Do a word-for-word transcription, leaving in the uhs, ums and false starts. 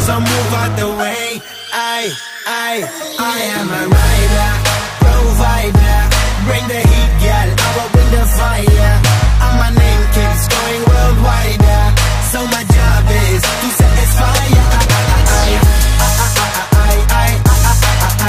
so move out the way. I, I, I am a rider, provider.